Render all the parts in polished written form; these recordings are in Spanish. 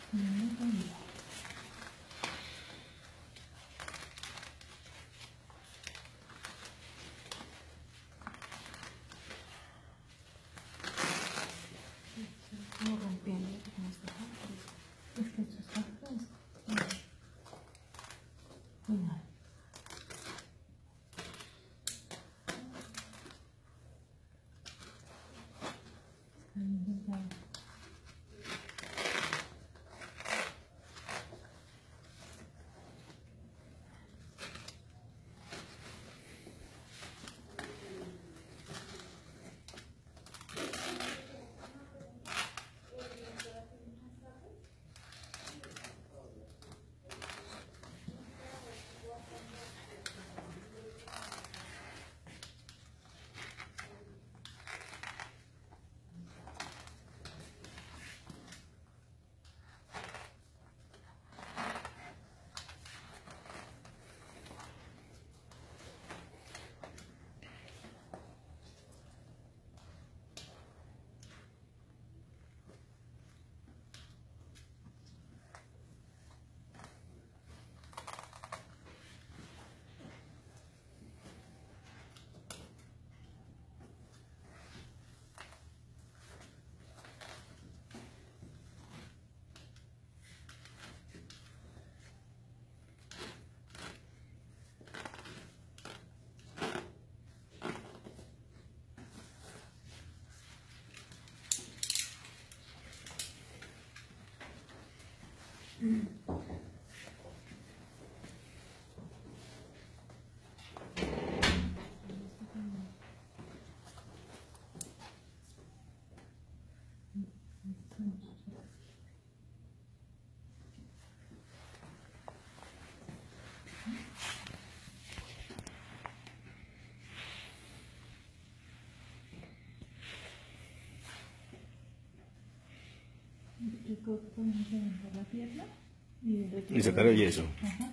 Como rompiendo como está. Es que esto está fresco. Mira. Yo creo que podemos levantar la pierna y sacar el yeso. Ajá.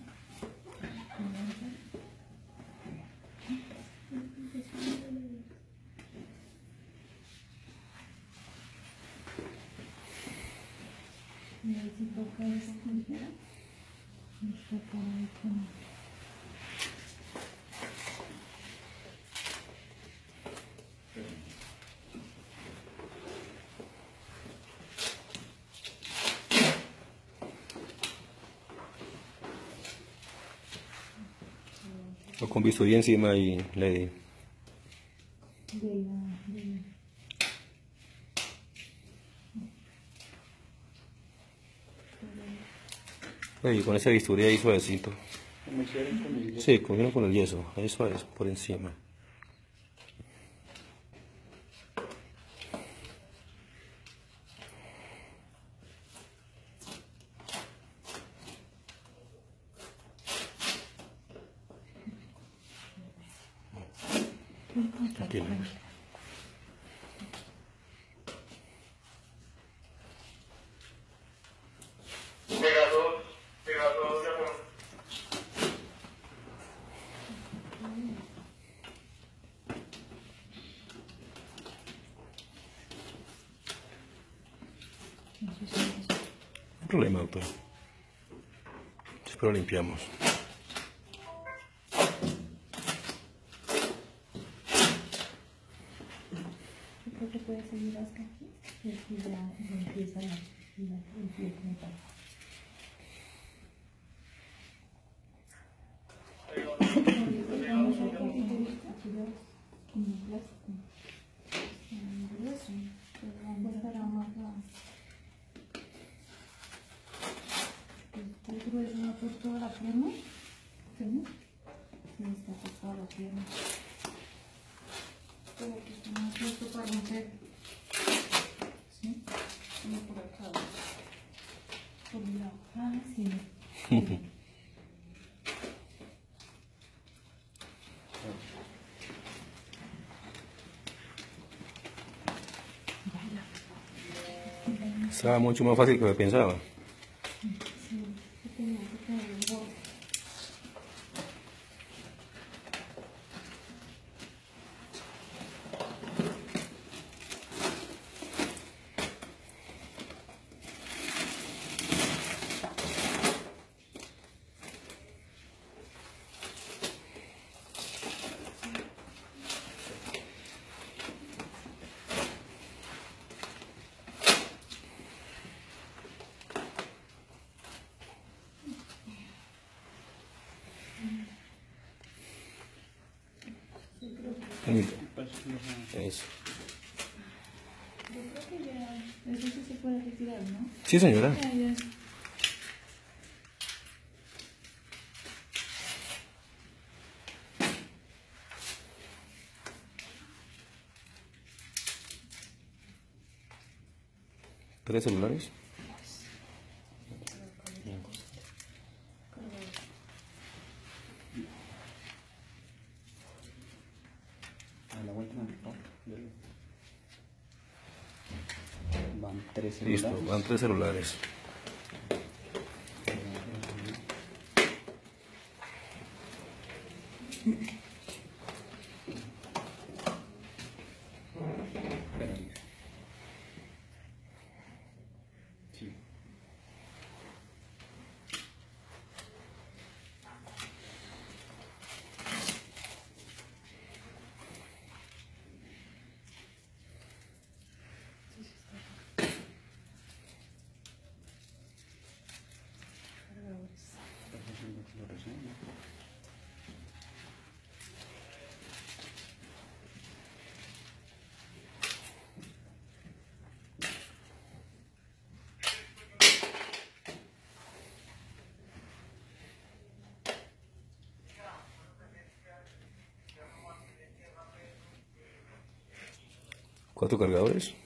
Y ahí si toca esa tijera, nos toca ahí con... O con bisturí encima y le... Y con ese bisturí ahí suavecito. Sí, cogieron con el yeso, ahí suave, por encima. Tranquilo. No hay problema, doctor. Espero limpiamos. Creo que puede seguir hasta aquí y aquí ya empieza el pie como tal. Vamos a aquí como plástico. Grueso, pero vamos a estar amarrado. Está grueso por toda la pierna. ¿Sí? Sí, está por toda la pierna. Pero que está más justo para romper. ¿Sí? Como por acá. Por un lado. Ah, sí. Estaba mucho más fácil que me pensaba. Sí, que tenía que tener un borde. Permita. Eso. Yo creo que ya, eso sí se puede retirar, ¿no? Sí, señora. Ya. 3 celulares. A la vuelta, van 3 celulares. Listo, van 3 celulares. Espérame. Sí. ¿4 cargadores?